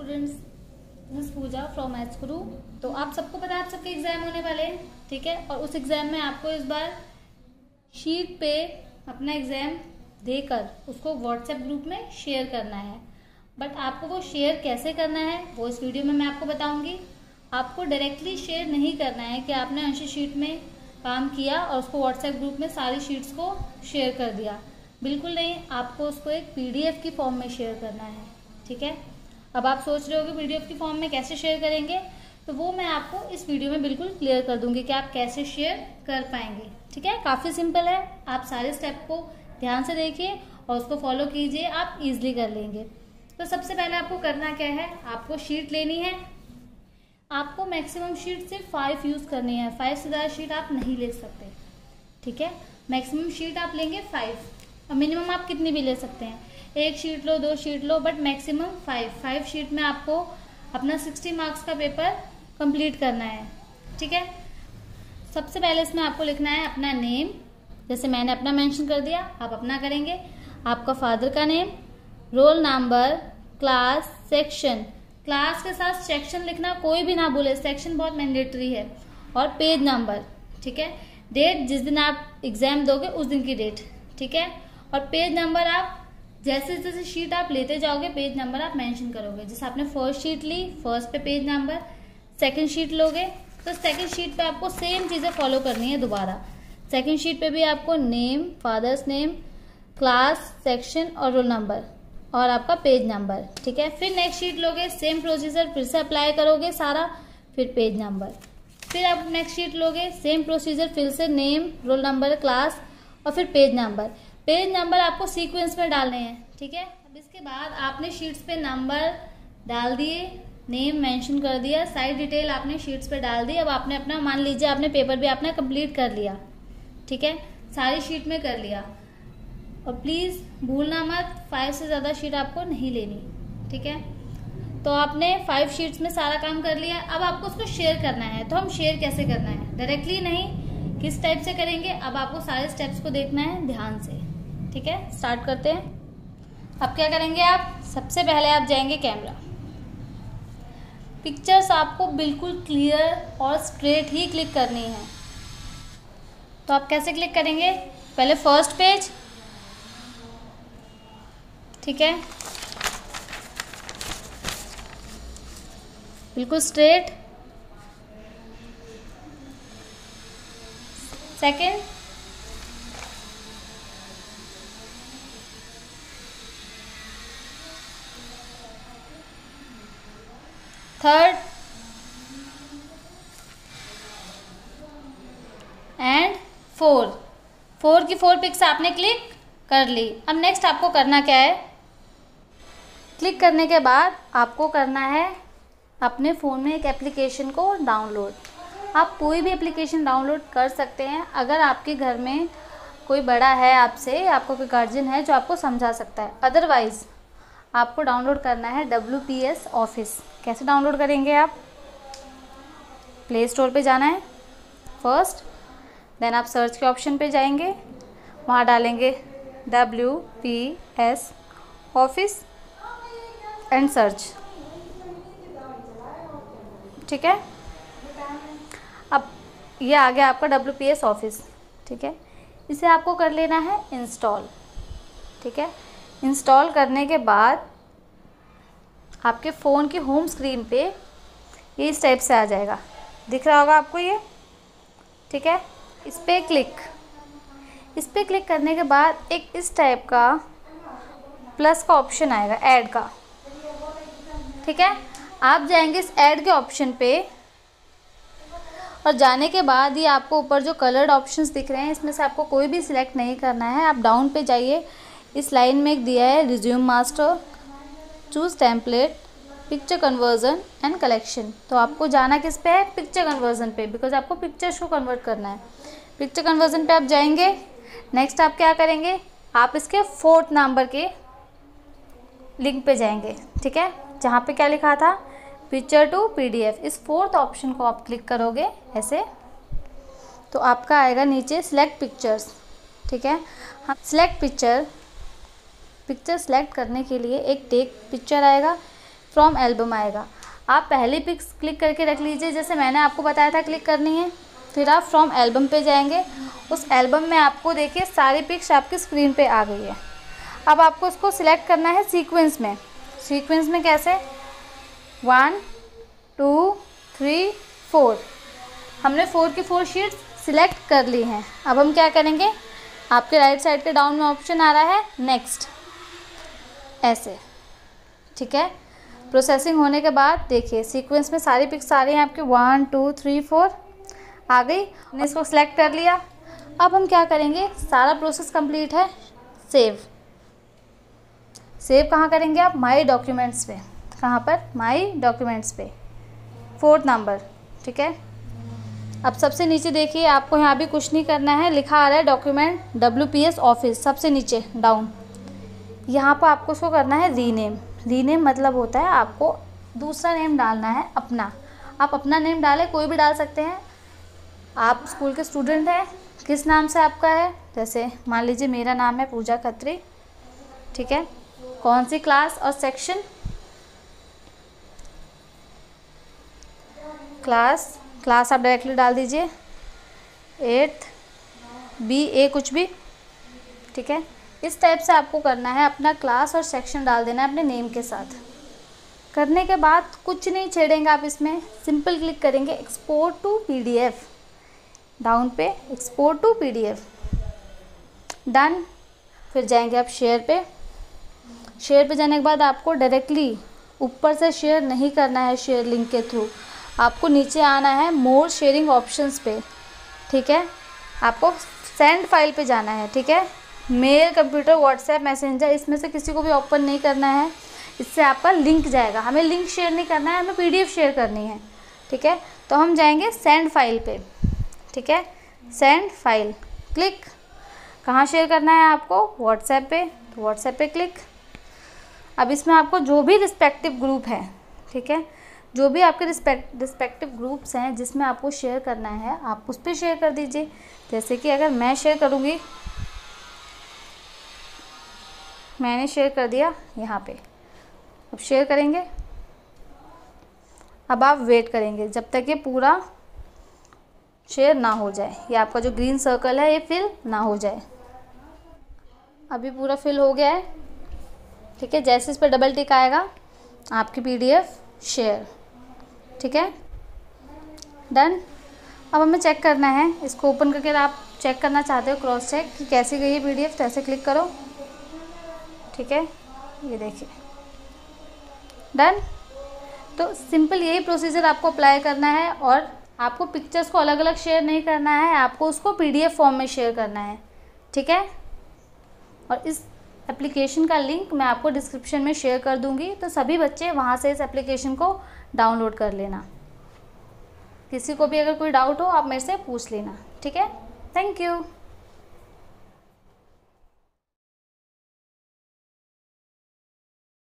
Students, this is Pooja from maths Guru. तो आप सबको पता है आप सबके एग्जाम होने वाले हैं, ठीक है। और उस एग्जाम में आपको इस बार शीट पे अपना एग्जाम देकर उसको व्हाट्सएप ग्रुप में शेयर करना है। बट आपको वो शेयर कैसे करना है वो इस वीडियो में मैं आपको बताऊंगी। आपको डायरेक्टली शेयर नहीं करना है कि आपने अंश शीट में काम किया और उसको व्हाट्सएप ग्रुप में सारी शीट्स को शेयर कर दिया, बिल्कुल नहीं। आपको उसको एक पीडीएफ की फॉर्म में शेयर करना है, ठीक है। अब आप सोच रहे हो कि पीडीएफ की फॉर्म में कैसे शेयर करेंगे, तो वो मैं आपको इस वीडियो में बिल्कुल क्लियर कर दूंगी कि आप कैसे शेयर कर पाएंगे, ठीक है। काफी सिंपल है, आप सारे स्टेप को ध्यान से देखिए और उसको फॉलो कीजिए, आप इजिली कर लेंगे। तो सबसे पहले आपको करना क्या है, आपको शीट लेनी है। आपको मैक्सिमम शीट सिर्फ 5 यूज करनी है, 5 से ज्यादा शीट आप नहीं ले सकते, ठीक है। मैक्सिमम शीट आप लेंगे 5 और मिनिमम आप कितनी भी ले सकते हैं, 1 शीट लो, 2 शीट लो, बट मैक्सिमम 5 शीट में आपको अपना 60 मार्क्स का पेपर कंप्लीट करना है, ठीक है। सबसे पहले इसमें आपको लिखना है अपना नेम, जैसे मैंने अपना मेंशन कर दिया, आप अपना करेंगे। आपका फादर का name, roll number, class, section. Class के साथ सेक्शन लिखना कोई भी ना भूले, सेक्शन बहुत मैंडेटरी है। और पेज नंबर, ठीक है। डेट जिस दिन आप एग्जाम दोगे उस दिन की डेट, ठीक है। और पेज नंबर आप जैसे जैसे शीट आप लेते जाओगे पेज नंबर आप मेंशन करोगे। जैसे आपने फर्स्ट शीट ली, फर्स्ट पे पेज नंबर, सेकंड शीट लोगे तो सेकंड शीट पे आपको सेम चीजें फॉलो करनी है दोबारा। सेकंड शीट पे भी आपको name, father's name, class, section और रोल नंबर और आपका पेज नंबर, ठीक है। फिर नेक्स्ट शीट लोगे, सेम प्रोसीजर फिर से अप्लाई करोगे सारा, फिर पेज नंबर। फिर आप नेक्स्ट शीट लोगे, सेम प्रोसीजर फिर से नेम, रोल नंबर, क्लास और फिर पेज नंबर। पेज नंबर आपको सीक्वेंस में डालने हैं, ठीक है। अब इसके बाद आपने शीट्स पे नंबर डाल दिए, नेम मेंशन कर दिया, साइड डिटेल आपने शीट्स पे डाल दी। अब आपने अपना, मान लीजिए आपने पेपर भी आपने कंप्लीट कर लिया, ठीक है, सारी शीट में कर लिया। और प्लीज भूलना मत 5 से ज्यादा शीट आपको नहीं लेनी, ठीक है। तो आपने 5 शीट्स में सारा काम कर लिया। अब आपको उसको शेयर करना है, तो हम शेयर कैसे करना है, डायरेक्टली नहीं, किस टाइप से करेंगे, अब आपको सारे स्टेप्स को देखना है ध्यान से, ठीक है। स्टार्ट करते हैं। अब क्या करेंगे आप, सबसे पहले आप जाएंगे कैमरा। पिक्चर्स आपको बिल्कुल क्लियर और स्ट्रेट ही क्लिक करनी है। तो आप कैसे क्लिक करेंगे, पहले फर्स्ट पेज, ठीक है, बिल्कुल straight. Second, third and fourth. 4 की 4 पिक्स आपने क्लिक कर ली। अब नेक्स्ट आपको करना क्या है, क्लिक करने के बाद आपको करना है अपने फ़ोन में एक एप्लीकेशन को डाउनलोड। आप कोई भी एप्लीकेशन डाउनलोड कर सकते हैं अगर आपके घर में कोई बड़ा है आपसे, आपको कोई गार्जियन है जो आपको समझा सकता है। अदरवाइज़ आपको डाउनलोड करना है WPS ऑफिस। कैसे डाउनलोड करेंगे आप, प्ले स्टोर पे जाना है फर्स्ट, देन आप सर्च के ऑप्शन पे जाएंगे, वहाँ डालेंगे WPS ऑफिस एंड सर्च, ठीक है। अब ये आ गया आपका WPS ऑफिस, ठीक है। इसे आपको कर लेना है इंस्टॉल, ठीक है। इंस्टॉल करने के बाद आपके फ़ोन की होम स्क्रीन पे ये इस टाइप से आ जाएगा, दिख रहा होगा आपको ये, ठीक है। इस पे क्लिक करने के बाद एक इस टाइप का प्लस का ऑप्शन आएगा, ऐड का, ठीक है। आप जाएंगे इस ऐड के ऑप्शन पे और जाने के बाद ये आपको ऊपर जो कलर्ड ऑप्शंस दिख रहे हैं इसमें से आपको कोई भी सिलेक्ट नहीं करना है। आप डाउन पे जाइए, इस लाइन में एक दिया है resume master, choose template, picture conversion and collection. तो आपको जाना किस पे है, पिक्चर कन्वर्जन पे, बिकॉज आपको पिक्चर्स को कन्वर्ट करना है। पिक्चर कन्वर्जन पे आप जाएंगे। नेक्स्ट आप क्या करेंगे, आप इसके 4th नंबर के लिंक पे जाएंगे, ठीक है, जहाँ पे क्या लिखा था, पिक्चर टू PDF। इस 4th ऑप्शन को आप क्लिक करोगे ऐसे, तो आपका आएगा नीचे सिलेक्ट पिक्चर्स, ठीक है। हम सिलेक्ट पिक्चर सेलेक्ट करने के लिए एक टेक पिक्चर आएगा, फ्रॉम एल्बम आएगा। आप पहली पिक्स क्लिक करके रख लीजिए, जैसे मैंने आपको बताया था क्लिक करनी है। फिर आप फ्रॉम एल्बम पे जाएंगे। उस एल्बम में आपको देखिए सारी पिक्स आपकी स्क्रीन पे आ गई है। अब आपको उसको सिलेक्ट करना है सीक्वेंस में। सीक्वेंस में कैसे? 1 2 3 4। हमने 4 की 4 शीट्स सिलेक्ट कर ली हैं। अब हम क्या करेंगे, आपके राइट साइड के डाउन में ऑप्शन आ रहा है नेक्स्ट, ऐसे, ठीक है। प्रोसेसिंग होने के बाद देखिए सीक्वेंस में सारी पिक्स आ रही हैं आपके 1 2 3 4 आ गई। हमने इसको सिलेक्ट कर लिया। अब हम क्या करेंगे, सारा प्रोसेस कंप्लीट है। सेव कहाँ करेंगे आप? माई डॉक्यूमेंट्स पे। कहाँ पर? माई डॉक्यूमेंट्स पे, 4th नंबर, ठीक है। अब सबसे नीचे देखिए, आपको यहाँ भी कुछ नहीं करना है, लिखा आ रहा है डॉक्यूमेंट WPS ऑफिस, सबसे नीचे डाउन। यहाँ पर आपको उसको करना है रीनेम। रीनेम मतलब होता है आपको दूसरा नेम डालना है अपना। आप अपना नेम डालें, कोई भी डाल सकते हैं। आप स्कूल के स्टूडेंट हैं, किस नाम से आपका है, जैसे मान लीजिए मेरा नाम है पूजा खत्री, ठीक है। कौन सी क्लास और सेक्शन, क्लास आप डायरेक्टली डाल दीजिए 8th BA कुछ भी, ठीक है। इस टाइप से आपको करना है, अपना क्लास और सेक्शन डाल देना है अपने नेम के साथ। करने के बाद कुछ नहीं छेड़ेंगे आप इसमें, सिंपल क्लिक करेंगे एक्सपोर्ट टू PDF, डाउन पे एक्सपोर्ट टू PDF, डन। फिर जाएंगे आप शेयर पे। शेयर पे जाने के बाद आपको डायरेक्टली ऊपर से शेयर नहीं करना है शेयर लिंक के थ्रू, आपको नीचे आना है मोर शेयरिंग ऑप्शंस पे, ठीक है। आपको सेंड फाइल पे जाना है, ठीक है। मेल, कंप्यूटर, व्हाट्सएप, मैसेंजर, इसमें से किसी को भी ओपन नहीं करना है, इससे आपका लिंक जाएगा। हमें लिंक शेयर नहीं करना है, हमें PDF शेयर करनी है, ठीक है। तो हम जाएंगे सेंड फाइल पे, ठीक है। Send file click. कहाँ शेयर करना है आपको? व्हाट्सएप पे, तो व्हाट्सएप पे क्लिक। अब इसमें आपको जो भी रिस्पेक्टिव ग्रुप है, ठीक है, जो भी आपके रिस्पेक्टिव ग्रुप्स हैं जिसमें आपको शेयर करना है, आप उस पर शेयर कर दीजिए। जैसे कि अगर मैं शेयर करूँगी, मैंने शेयर कर दिया यहाँ पे। अब शेयर करेंगे। अब आप वेट करेंगे जब तक ये पूरा शेयर ना हो जाए, ये आपका जो ग्रीन सर्कल है ये फिल ना हो जाए। अभी पूरा फिल हो गया है, ठीक है। जैसे इस पर डबल टिक आएगा आपकी PDF शेयर, ठीक है, डन। अब हमें चेक करना है, इसको ओपन करके आप चेक करना चाहते हो क्रॉस चेक कि कैसी गई है PDF, तो ऐसे क्लिक करो, ठीक है। ये देखिए डन। तो सिंपल यही प्रोसीजर आपको अप्लाई करना है, और आपको पिक्चर्स को अलग अलग शेयर नहीं करना है, आपको उसको PDF फॉर्म में शेयर करना है, ठीक है। और इस एप्लीकेशन का लिंक मैं आपको डिस्क्रिप्शन में शेयर कर दूंगी, तो सभी बच्चे वहाँ से इस एप्लीकेशन को डाउनलोड कर लेना। किसी को भी अगर कोई डाउट हो आप मेरे से पूछ लेना, ठीक है। Thank you.